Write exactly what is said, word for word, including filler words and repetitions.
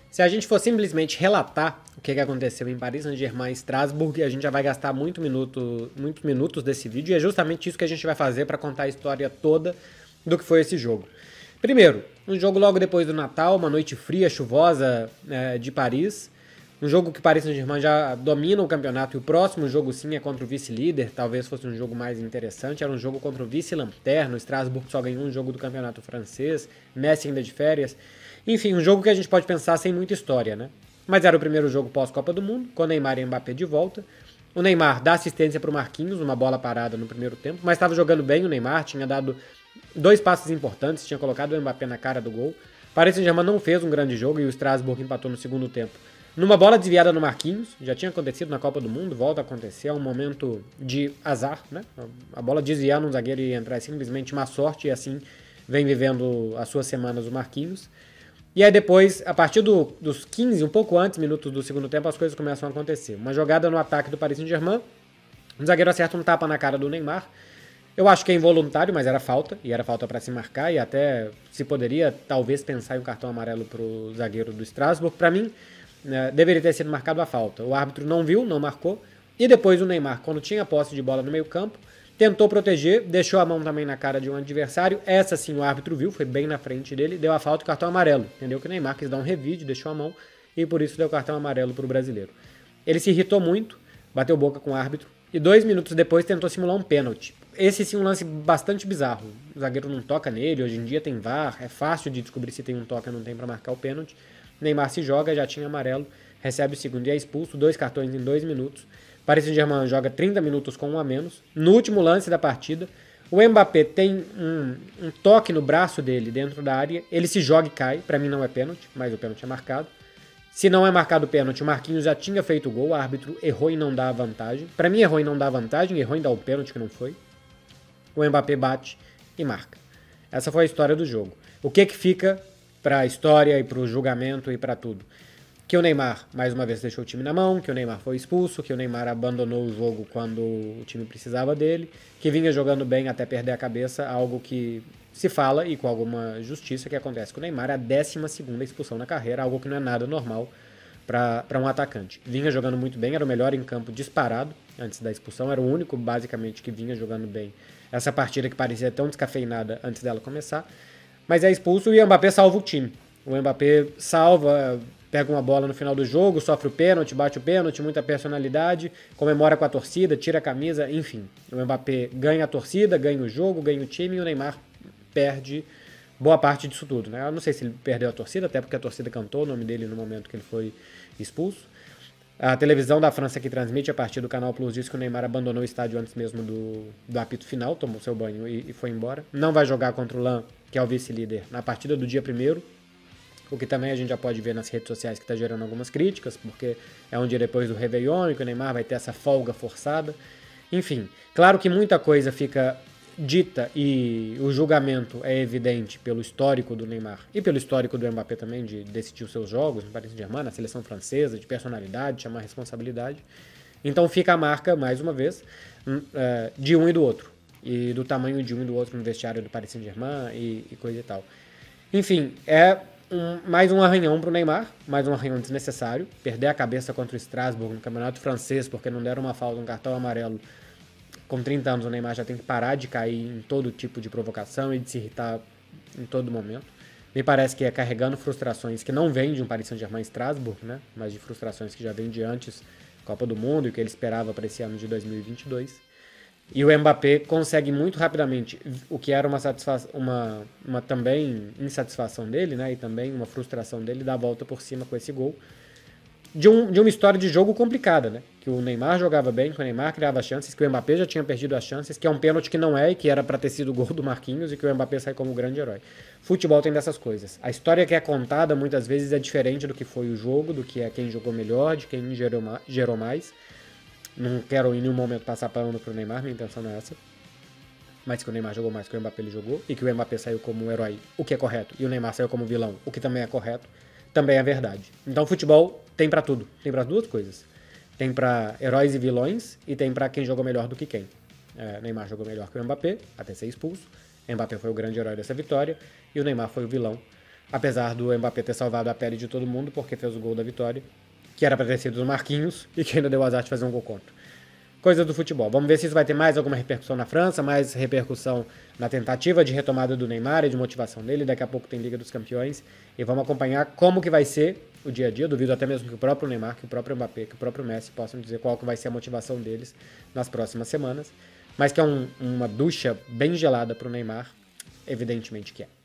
Se a gente for simplesmente relatar o que aconteceu em Paris Saint-Germain e Strasbourg, a gente já vai gastar muito minuto, muitos minutos desse vídeo, e é justamente isso que a gente vai fazer para contar a história toda do que foi esse jogo. Primeiro, um jogo logo depois do Natal, uma noite fria, chuvosa é, de Paris. Um jogo que o Paris Saint-Germain já domina o campeonato, e o próximo jogo sim é contra o vice-líder, talvez fosse um jogo mais interessante, era um jogo contra o vice-lanterna, o Strasbourg só ganhou um jogo do campeonato francês, Messi ainda de férias. Enfim, um jogo que a gente pode pensar sem muita história, né? Mas era o primeiro jogo pós-Copa do Mundo, com Neymar e Mbappé de volta. O Neymar dá assistência para o Marquinhos, uma bola parada no primeiro tempo, mas estava jogando bem o Neymar, tinha dado dois passes importantes, tinha colocado o Mbappé na cara do gol. Paris Saint-Germain não fez um grande jogo e o Strasbourg empatou no segundo tempo. Numa bola desviada no Marquinhos, já tinha acontecido na Copa do Mundo, volta a acontecer, é um momento de azar, né? A bola desviar num zagueiro e entrar é simplesmente má sorte, e assim vem vivendo as suas semanas o Marquinhos. E aí depois, a partir do, dos quinze, um pouco antes, minutos do segundo tempo, as coisas começam a acontecer. Uma jogada no ataque do Paris Saint-Germain, o zagueiro acerta um tapa na cara do Neymar. Eu acho que é involuntário, mas era falta, e era falta para se marcar, e até se poderia talvez pensar em um cartão amarelo pro zagueiro do Strasbourg. Para mim, né, deveria ter sido marcado a falta. O árbitro não viu, não marcou, e depois o Neymar, quando tinha posse de bola no meio campo, tentou proteger, deixou a mão também na cara de um adversário. Essa sim o árbitro viu, foi bem na frente dele, deu a falta e cartão amarelo. Entendeu que o Neymar quis dar um revide, deixou a mão e por isso deu cartão amarelo para o brasileiro. Ele se irritou muito, bateu boca com o árbitro e dois minutos depois tentou simular um pênalti. Esse sim é um lance bastante bizarro. O zagueiro não toca nele, hoje em dia tem V A R, é fácil de descobrir se tem um toque ou não tem para marcar o pênalti. Neymar se joga, já tinha amarelo, recebe o segundo e é expulso, dois cartões em dois minutos. Paris Saint-Germain joga trinta minutos com um a menos. No último lance da partida, o Mbappé tem um, um toque no braço dele dentro da área, ele se joga e cai, para mim não é pênalti, mas o pênalti é marcado. Se não é marcado o pênalti, o Marquinhos já tinha feito o gol, o árbitro errou em não dar a vantagem. Para mim errou em não dar a vantagem, errou em dar o pênalti que não foi. O Mbappé bate e marca. Essa foi a história do jogo. O que que fica para a história e para o julgamento e para tudo? Que o Neymar, mais uma vez, deixou o time na mão, que o Neymar foi expulso, que o Neymar abandonou o jogo quando o time precisava dele, que vinha jogando bem até perder a cabeça, algo que se fala, e com alguma justiça, que acontece com o Neymar, é a décima segunda expulsão na carreira, algo que não é nada normal para um atacante. Vinha jogando muito bem, era o melhor em campo disparado antes da expulsão, era o único, basicamente, que vinha jogando bem essa partida que parecia tão descafeinada antes dela começar, mas é expulso e o Mbappé salva o time. O Mbappé salva, pega uma bola no final do jogo, sofre o pênalti, bate o pênalti, muita personalidade, comemora com a torcida, tira a camisa, enfim. O Mbappé ganha a torcida, ganha o jogo, ganha o time, e o Neymar perde boa parte disso tudo, né? Eu não sei se ele perdeu a torcida, até porque a torcida cantou o nome dele no momento que ele foi expulso. A televisão da França que transmite a partir do Canal Plus disse que o Neymar abandonou o estádio antes mesmo do, do apito final, tomou seu banho e, e foi embora. Não vai jogar contra o Lan, que é o vice-líder, na partida do dia primeiro. O que também a gente já pode ver nas redes sociais que está gerando algumas críticas, porque é um dia depois do Réveillon e que o Neymar vai ter essa folga forçada. Enfim, claro que muita coisa fica dita e o julgamento é evidente pelo histórico do Neymar e pelo histórico do Mbappé também, de decidir os seus jogos no Paris Saint-Germain, na seleção francesa, de personalidade, de chamar responsabilidade. Então fica a marca, mais uma vez, de um e do outro. E do tamanho de um e do outro no vestiário do Paris Saint-Germain e, e coisa e tal. Enfim, é... Um, mais um arranhão pro Neymar, mais um arranhão desnecessário, perder a cabeça contra o Strasbourg no campeonato francês porque não deram uma falta, um cartão amarelo. Com trinta anos o Neymar já tem que parar de cair em todo tipo de provocação e de se irritar em todo momento. Me parece que é carregando frustrações que não vêm de um Paris Saint-Germain Strasbourg, né? Mas de frustrações que já vêm de antes, Copa do Mundo e o que ele esperava para esse ano de dois mil e vinte e dois. E o Mbappé consegue muito rapidamente, o que era uma, satisfação, uma, uma também insatisfação dele, né, e também uma frustração dele, dar a volta por cima com esse gol, de, um, de uma história de jogo complicada, né, que o Neymar jogava bem, que o Neymar criava chances, que o Mbappé já tinha perdido as chances, que é um pênalti que não é, e que era para ter sido o gol do Marquinhos, e que o Mbappé sai como grande herói. Futebol tem dessas coisas. A história que é contada muitas vezes é diferente do que foi o jogo, do que é quem jogou melhor, de quem gerou, gerou mais. Não quero em nenhum momento passar pano pro Neymar, minha intenção não é essa. Mas que o Neymar jogou mais que o Mbappé ele jogou, e que o Mbappé saiu como um herói, o que é correto, e o Neymar saiu como vilão, o que também é correto, também é verdade. Então futebol tem pra tudo, tem pra duas coisas. Tem pra heróis e vilões, e tem pra quem jogou melhor do que quem. É, Neymar jogou melhor que o Mbappé, até ser expulso. Mbappé foi o grande herói dessa vitória, e o Neymar foi o vilão apesar do Mbappé ter salvado a pele de todo mundo porque fez o gol da vitória, que era para ter sido do Marquinhos e que ainda deu azar de fazer um gol contra. Coisa do futebol. Vamos ver se isso vai ter mais alguma repercussão na França, mais repercussão na tentativa de retomada do Neymar e de motivação dele. Daqui a pouco tem Liga dos Campeões e vamos acompanhar como que vai ser o dia a dia. Duvido até mesmo que o próprio Neymar, que o próprio Mbappé, que o próprio Messi possam dizer qual que vai ser a motivação deles nas próximas semanas. Mas que é um, uma ducha bem gelada para o Neymar, evidentemente que é.